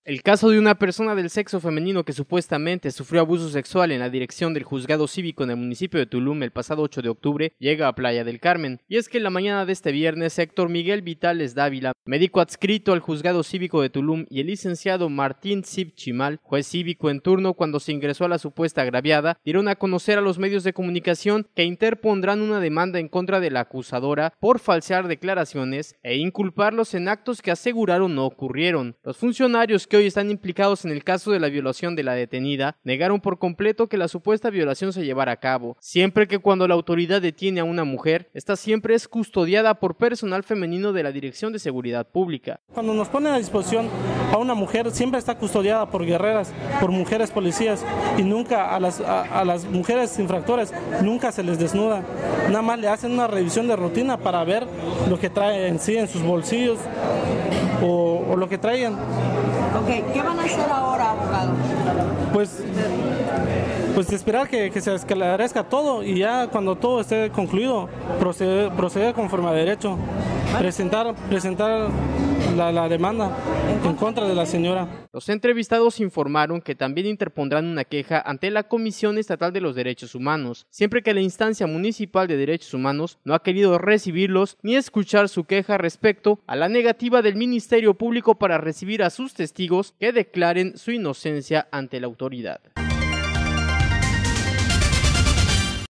El caso de una persona del sexo femenino que supuestamente sufrió abuso sexual en la dirección del juzgado cívico en el municipio de Tulum el pasado 8 de octubre llega a Playa del Carmen. Y es que en la mañana de este viernes, Héctor Miguel Vitales Dávila, médico adscrito al juzgado cívico de Tulum, y el licenciado Martín Cip Chimal, juez cívico en turno cuando se ingresó a la supuesta agraviada, dieron a conocer a los medios de comunicación que interpondrán una demanda en contra de la acusadora por falsear declaraciones e inculparlos en actos que aseguraron no ocurrieron. Los funcionarios que hoy están implicados en el caso de la violación de la detenida negaron por completo que la supuesta violación se llevara a cabo, siempre que cuando la autoridad detiene a una mujer, esta siempre es custodiada por personal femenino de la Dirección de Seguridad Pública. Cuando nos ponen a disposición a una mujer, siempre está custodiada por guerreras, por mujeres policías, y nunca a las mujeres infractoras nunca se les desnuda, nada más le hacen una revisión de rutina para ver lo que trae en sí en sus bolsillos o lo que traigan. Ok, ¿qué van a hacer ahora, abogado? Pues esperar que se esclarezca todo y ya cuando todo esté concluido, proceder conforme a derecho, presentar la demanda en contra de la señora. Los entrevistados informaron que también interpondrán una queja ante la Comisión Estatal de los Derechos Humanos, siempre que la instancia municipal de derechos humanos no ha querido recibirlos ni escuchar su queja respecto a la negativa del Ministerio Público para recibir a sus testigos que declaren su inocencia ante la autoridad.